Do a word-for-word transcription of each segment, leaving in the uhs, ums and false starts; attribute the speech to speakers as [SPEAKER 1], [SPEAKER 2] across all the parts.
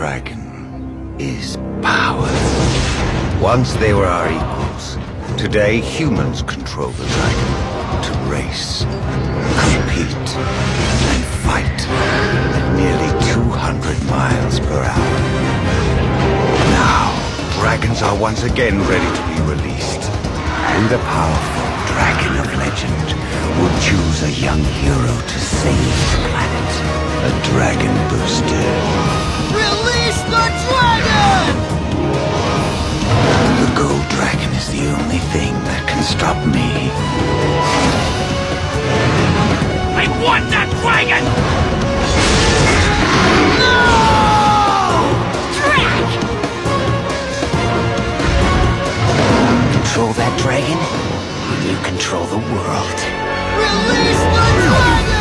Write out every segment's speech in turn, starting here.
[SPEAKER 1] dragon is power. Once they were our equals. Today, humans control the dragon. To race, compete, and fight at nearly two hundred miles per hour. Now, dragons are once again ready to be released. And the powerful dragon of legend will choose a young hero to save the planet. A dragon booster.
[SPEAKER 2] Release the dragon!
[SPEAKER 1] The gold dragon is the only thing that can stop me.
[SPEAKER 2] I want that dragon! No! Drac!
[SPEAKER 3] Control that dragon, and you control the world.
[SPEAKER 2] Release the dragon!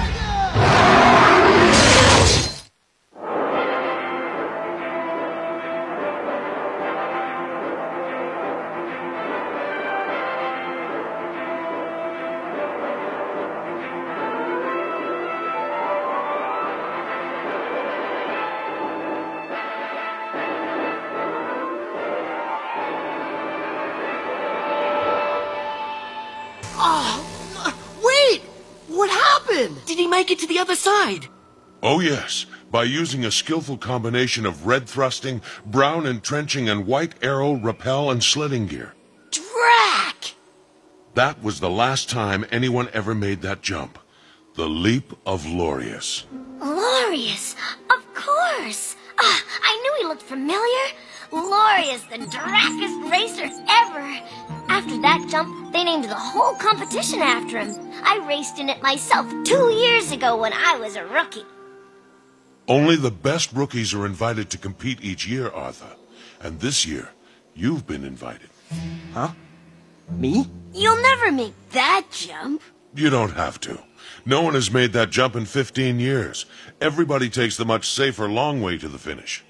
[SPEAKER 3] Did he make it to the other side?
[SPEAKER 4] Oh yes, by using a skillful combination of red thrusting, brown entrenching, and white arrow, rappel, and sledding gear.
[SPEAKER 3] Drac!
[SPEAKER 4] That was the last time anyone ever made that jump. The Leap of Lorius.
[SPEAKER 5] Lorius, of course. Uh, I knew he looked familiar. Lorius, the drackest racer ever. After that jump, they named the whole competition after him. I raced in it myself two years ago when I was a rookie.
[SPEAKER 4] Only the best rookies are invited to compete each year, Arthur. And this year, you've been invited.
[SPEAKER 3] Huh? Me?
[SPEAKER 5] You'll never make that jump.
[SPEAKER 4] You don't have to. No one has made that jump in fifteen years. Everybody takes the much safer long way to the finish.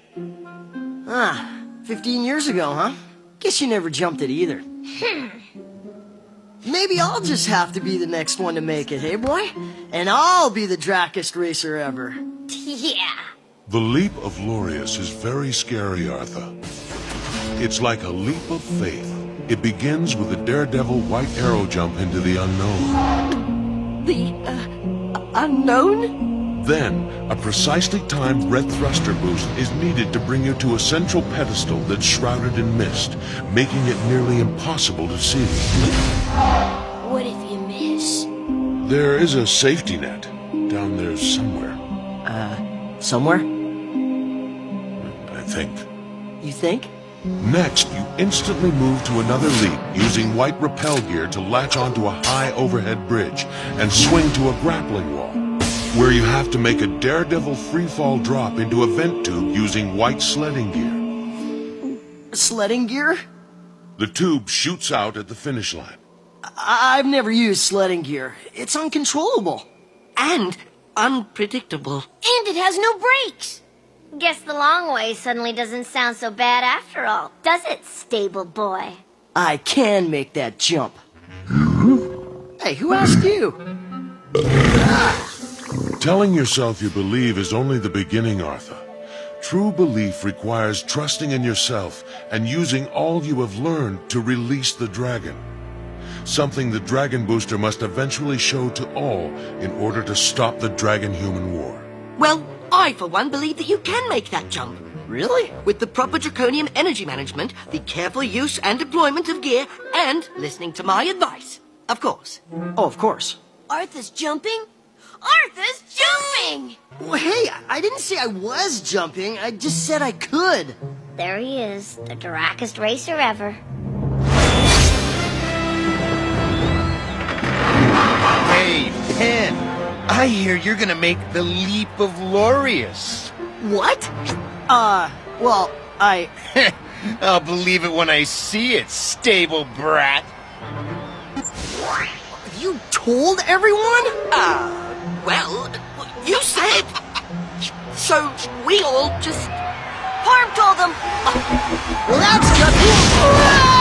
[SPEAKER 3] Ah, fifteen years ago, huh? Guess you never jumped it either.
[SPEAKER 5] Hmm.
[SPEAKER 3] Maybe I'll just have to be the next one to make it, hey boy? And I'll be the drackest racer ever.
[SPEAKER 5] Yeah.
[SPEAKER 4] The Leap of Lorius is very scary, Arthur. It's like a leap of faith. It begins with a daredevil white arrow jump into the unknown.
[SPEAKER 3] The, uh, unknown?
[SPEAKER 4] Then, a precisely timed red thruster boost is needed to bring you to a central pedestal that's shrouded in mist, making it nearly impossible to see.
[SPEAKER 5] What if you miss?
[SPEAKER 4] There is a safety net down there somewhere.
[SPEAKER 3] Uh, somewhere?
[SPEAKER 4] I think.
[SPEAKER 3] You think?
[SPEAKER 4] Next, you instantly move to another leap using white rappel gear to latch onto a high overhead bridge and swing to a grappling wall, where you have to make a daredevil freefall drop into a vent tube using white sledding gear.
[SPEAKER 3] Sledding gear?
[SPEAKER 4] The tube shoots out at the finish line.
[SPEAKER 3] I I've never used sledding gear. It's uncontrollable. And unpredictable.
[SPEAKER 5] And it has no brakes. Guess the long way suddenly doesn't sound so bad after all, does it, stable boy?
[SPEAKER 3] I can make that jump. Hey, who asked you?
[SPEAKER 4] Telling yourself you believe is only the beginning, Arthur. True belief requires trusting in yourself and using all you have learned to release the dragon. Something the Dragon Booster must eventually show to all in order to stop the Dragon-Human War.
[SPEAKER 6] Well, I, for one, believe that you can make that jump.
[SPEAKER 3] Really?
[SPEAKER 6] With the proper draconium energy management, the careful use and deployment of gear, and listening to my advice. Of course.
[SPEAKER 3] Oh, of course.
[SPEAKER 5] Arthur's jumping? Arthur's jumping!
[SPEAKER 3] Well, hey, I didn't say I was jumping. I just said I could.
[SPEAKER 5] There he is, the drackest racer ever.
[SPEAKER 7] Hey, Pen, I hear you're gonna make the Leap of Lorius.
[SPEAKER 3] What? Uh, well, I...
[SPEAKER 7] I'll believe it when I see it, stable brat.
[SPEAKER 3] You told everyone?
[SPEAKER 6] Uh, well, you said. So we all just...
[SPEAKER 5] Harm told them!
[SPEAKER 3] Well, that's just...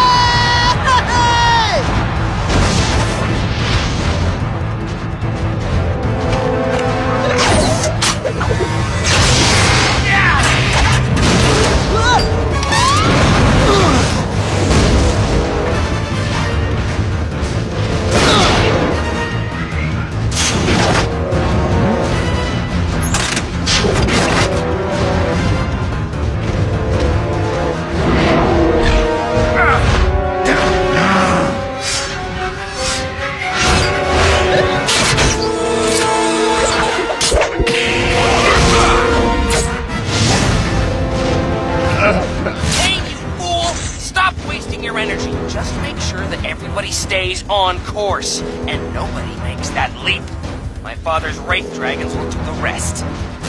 [SPEAKER 8] on course, and nobody makes that leap. My father's Wraith Dragons will do the rest.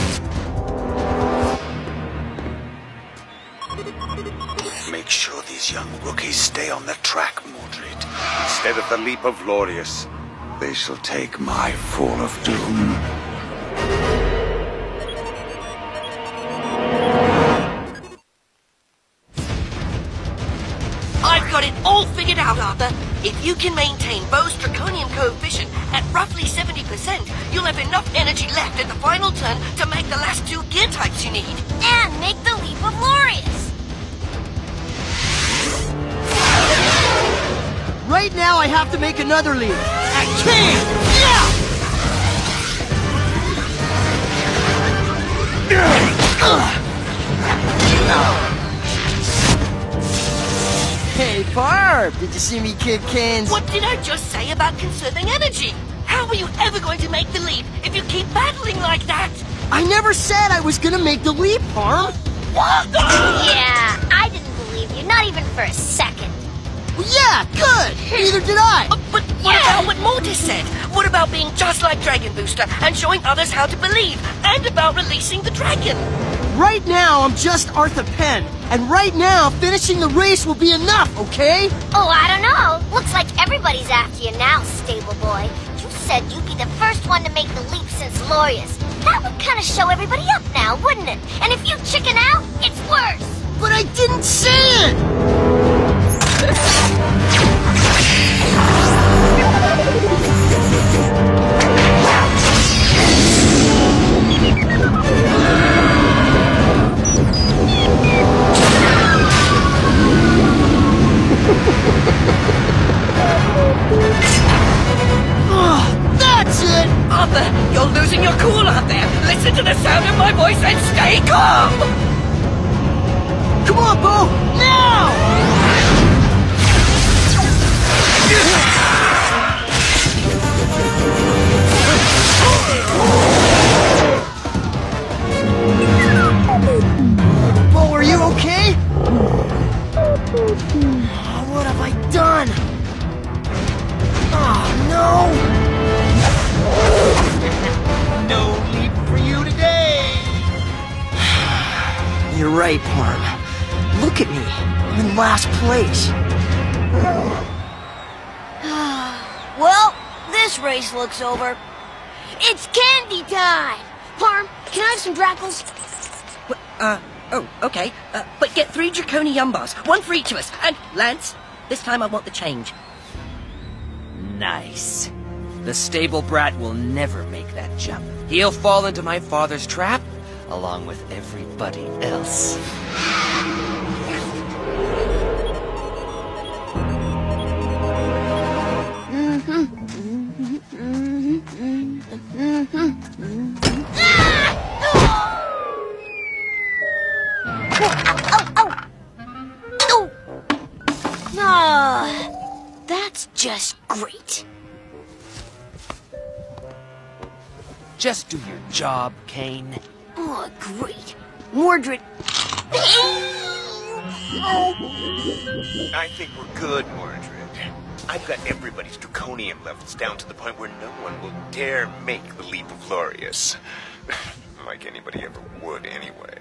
[SPEAKER 1] Make sure these young rookies stay on the track, Mordred. Instead of the Leap of Glorious, they shall take my Fall of Doom.
[SPEAKER 6] I've got it all figured out, Arthur. If you can maintain Bo's Draconium coefficient at roughly seventy percent, you'll have enough energy left at the final turn to make the last two gear types you need.
[SPEAKER 5] And make the Leap of Glorious.
[SPEAKER 3] Right now, I have to make another leap. I can't! Yeah! Hey, Barb! Did you see me kick cans?
[SPEAKER 6] What did I just say about conserving energy? How are you ever going to make the leap if you keep battling like that?
[SPEAKER 3] I never said I was gonna make the leap, Parm!
[SPEAKER 6] What?
[SPEAKER 5] Yeah, I didn't believe you, not even for a second.
[SPEAKER 3] Well, yeah, good! Neither did I!
[SPEAKER 6] Uh, but what
[SPEAKER 5] Yeah.
[SPEAKER 6] about what Mortis said? What about being just like Dragon Booster and showing others how to believe? And about releasing the dragon?
[SPEAKER 3] Right now, I'm just Arthur Penn. And right now, finishing the race will be enough, okay?
[SPEAKER 5] Oh, I don't know. Looks like everybody's after you now, Stable Boy. You said you'd be the first one to make the leap since Lorius. That would kind of show everybody up now, wouldn't it? And if you chicken out, it's worse.
[SPEAKER 3] But I didn't say it! Ugh, that's it!
[SPEAKER 6] Arthur, you're losing your cool out there. Listen to the sound of my voice and stay calm!
[SPEAKER 3] Come on, Bo! Now! Bo, are you okay? What have I done? Oh, no!
[SPEAKER 7] No leap for you today!
[SPEAKER 3] You're right, Parm. Look at me. I'm in last place.
[SPEAKER 5] Well, this race looks over. It's candy time! Parm, can I have some Drackles?
[SPEAKER 6] What, uh, oh, okay. Uh, but get three Draconium bars, one for each of us. And, Lance, this time I want the change.
[SPEAKER 8] Nice. The stable brat will never make that jump. He'll fall into my father's trap, along with everybody else.
[SPEAKER 5] Ah, that's just great.
[SPEAKER 8] Just do your job, Kane.
[SPEAKER 5] Oh, great. Mordred.
[SPEAKER 7] I think we're good, Mordred. I've got everybody's draconium levels down to the point where no one will dare make the Leap of Glorious. Like anybody ever would, anyway.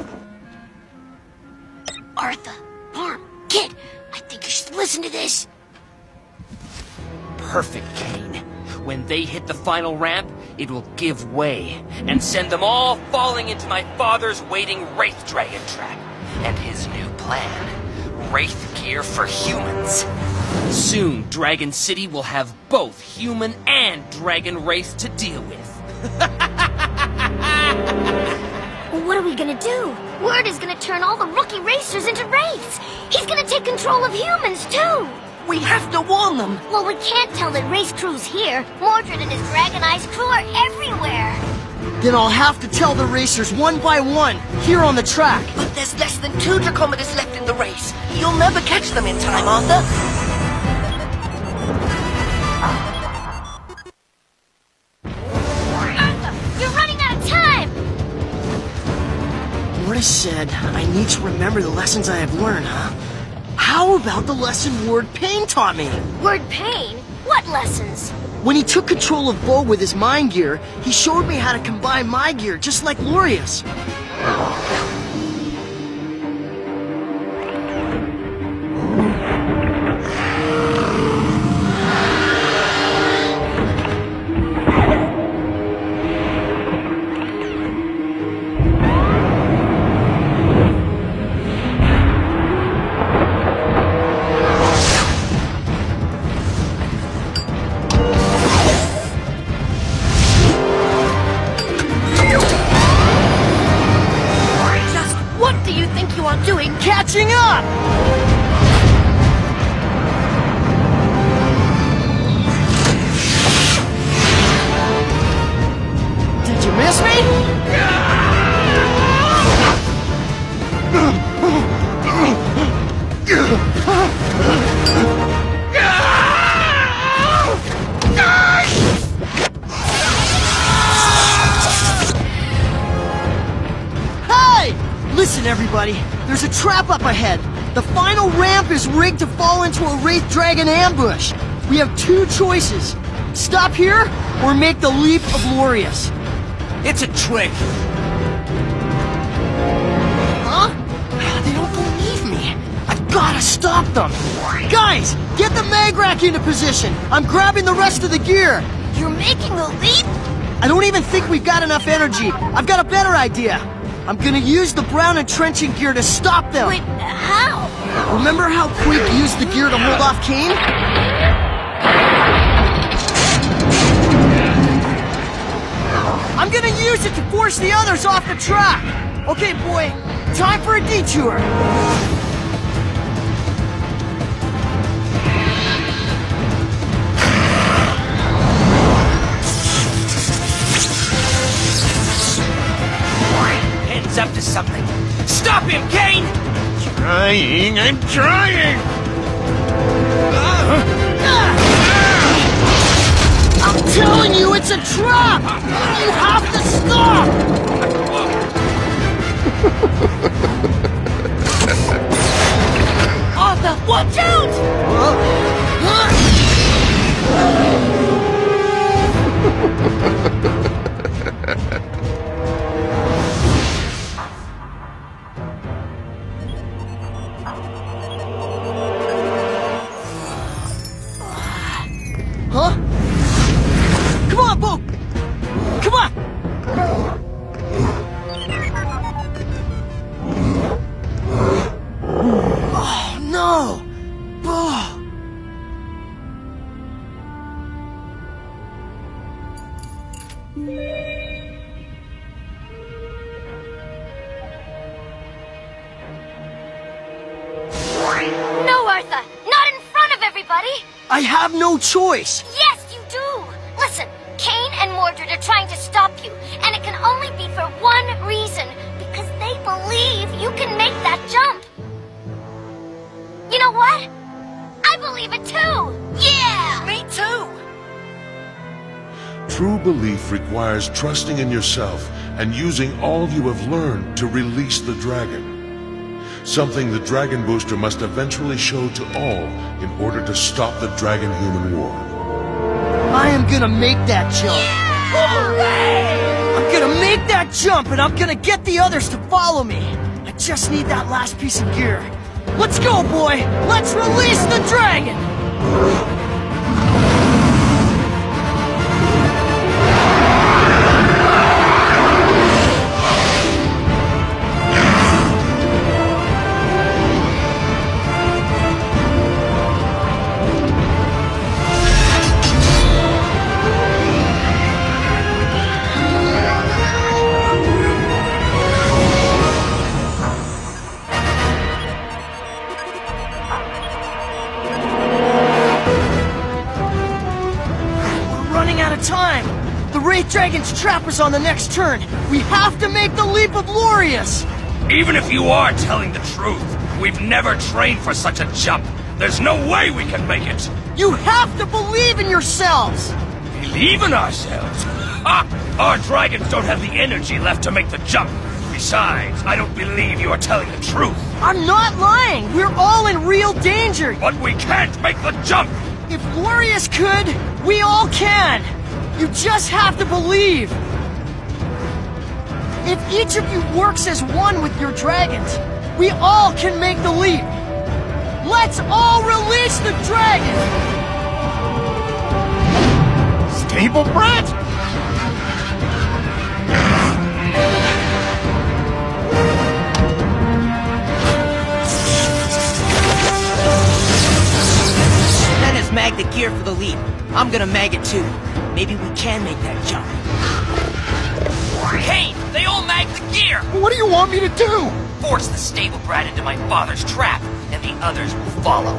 [SPEAKER 5] Arthur, Parm, Kid, I think you should listen to this.
[SPEAKER 8] Perfect, Kane. When they hit the final ramp, it will give way and send them all falling into my father's waiting Wraith Dragon trap. And his new plan, Wraith Gear for humans. Soon, Dragon City will have both human and dragon race to deal with.
[SPEAKER 5] What are we gonna do? Word is gonna turn all the rookie racers into wraiths. He's gonna take control of humans, too.
[SPEAKER 6] We have to warn them.
[SPEAKER 5] Well, we can't tell that Race Crew's here. Mordred and his Dragon Eyes crew are everywhere.
[SPEAKER 3] Then I'll have to tell the racers one by one, here on the track.
[SPEAKER 6] But there's less than two Dracometers left in the race. You'll never catch them in time, Arthur.
[SPEAKER 5] Arthur, you're running out of time.
[SPEAKER 3] Mortis said I need to remember the lessons I have learned, huh? How about the lesson Ward Payne taught me?
[SPEAKER 5] Word Pain? What lessons?
[SPEAKER 3] When he took control of Bo with his mind gear, he showed me how to combine my gear, just like Lorius.
[SPEAKER 5] Doing
[SPEAKER 3] catching up! Did you miss me? Hey! Listen, everybody. There's a trap up ahead. The final ramp is rigged to fall into a Wraith Dragon ambush. We have two choices. Stop here, or make the leap of Lorius.
[SPEAKER 8] It's a trick.
[SPEAKER 3] Huh? They don't believe me. I've gotta stop them. Guys, get the Magrak into position. I'm grabbing the rest of the gear.
[SPEAKER 5] You're making a leap?
[SPEAKER 3] I don't even think we've got enough energy. I've got a better idea. I'm gonna use the brown entrenching gear to stop them.
[SPEAKER 5] Wait, how?
[SPEAKER 3] Remember how Quake used the gear to hold off Kane? I'm gonna use it to force the others off the track. Okay, boy, time for a detour.
[SPEAKER 8] Up to something. Stop him, Kane!
[SPEAKER 7] Trying, I'm trying!
[SPEAKER 3] I'm telling you, it's a trap! You have to stop!
[SPEAKER 5] Arthur, watch out!
[SPEAKER 3] Huh? Come on, Bo! Come on! Oh, no! Bo!
[SPEAKER 5] No, Arthur! Not in front of everybody!
[SPEAKER 3] I have no choice!
[SPEAKER 5] Yes, you do! Listen, Kane and Mordred are trying to stop you, and it can only be for one reason, because they believe you can make that jump! You know what? I believe it too! Yeah!
[SPEAKER 6] Me too!
[SPEAKER 4] True belief requires trusting in yourself and using all you have learned to release the dragon. Something the Dragon Booster must eventually show to all in order to stop the Dragon-Human War.
[SPEAKER 3] I am gonna make that jump!
[SPEAKER 5] Hooray!
[SPEAKER 3] I'm gonna make that jump, and I'm gonna get the others to follow me! I just need that last piece of gear. Let's go, boy! Let's release the dragon! Time! The Wraith Dragon's trap is on the next turn! We have to make the leap of Lorius!
[SPEAKER 9] Even if you are telling the truth, we've never trained for such a jump. There's no way we can make it.
[SPEAKER 3] You have to believe in yourselves!
[SPEAKER 9] Believe in ourselves? Ah! Our dragons don't have the energy left to make the jump. Besides, I don't believe you are telling the truth.
[SPEAKER 3] I'm not lying! We're all in real danger!
[SPEAKER 9] But we can't make the jump!
[SPEAKER 3] If Glorious could, we all can! You just have to believe! If each of you works as one with your dragons, we all can make the leap! Let's all release the dragon!
[SPEAKER 7] Stable brat?
[SPEAKER 6] Then has magged the gear for the leap. I'm gonna mag it too. Maybe we can make that jump.
[SPEAKER 8] Kane, they all magged the gear!
[SPEAKER 7] What do you want me to do?
[SPEAKER 8] Force the stable brat into my father's trap, and the others will follow.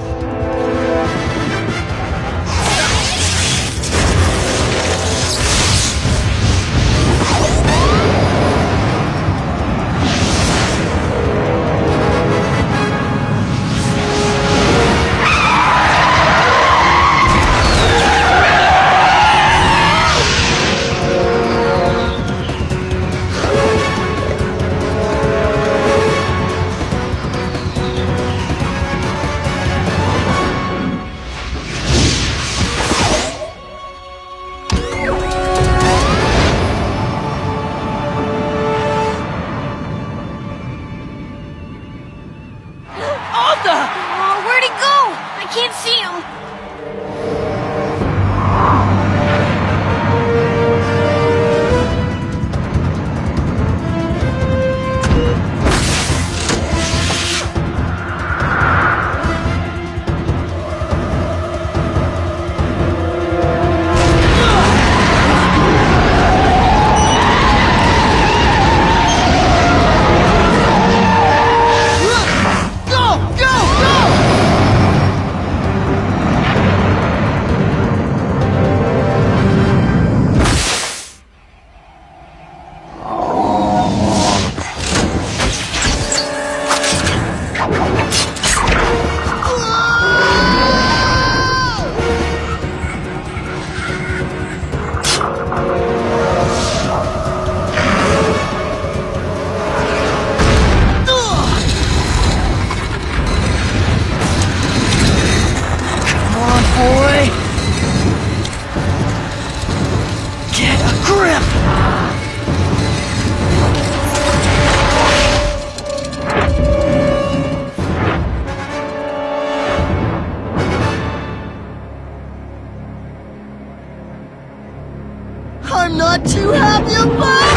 [SPEAKER 3] I'm not too happy about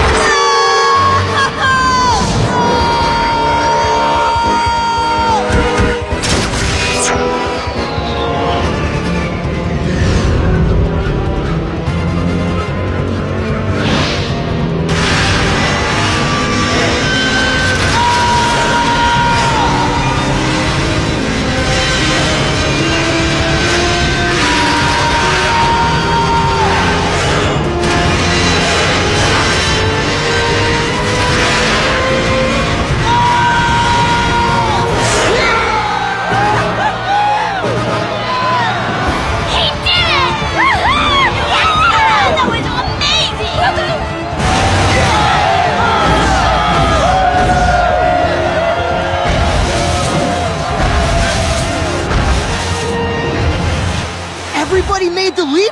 [SPEAKER 3] Everybody made the leap?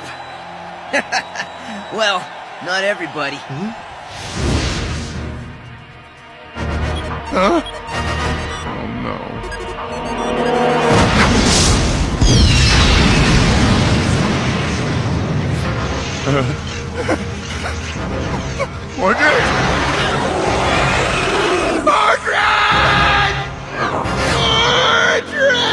[SPEAKER 6] Well, not everybody.
[SPEAKER 7] Hmm? Huh? Oh no. Margaret! Margaret! Margaret!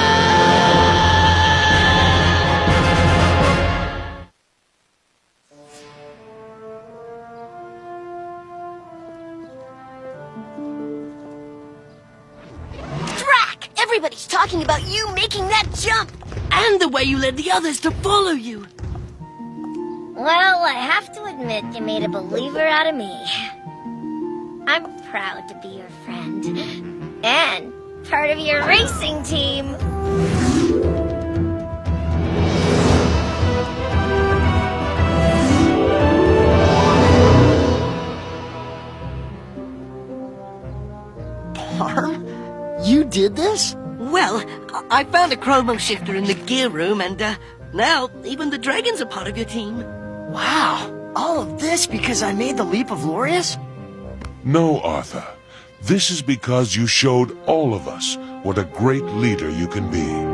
[SPEAKER 5] Everybody's talking about you making that jump!
[SPEAKER 6] And the way you led the others to follow you!
[SPEAKER 5] Well, I have to admit you made a believer out of me. I'm proud to be your friend. And part of your racing team.
[SPEAKER 3] Parm? You did this?
[SPEAKER 6] Well, I found a chromo shifter in the gear room and, uh, Now, even the dragons are part of your team.
[SPEAKER 3] Wow, all of this because I made the leap of Lorius?
[SPEAKER 4] No, Arthur. This is because you showed all of us what a great leader you can be.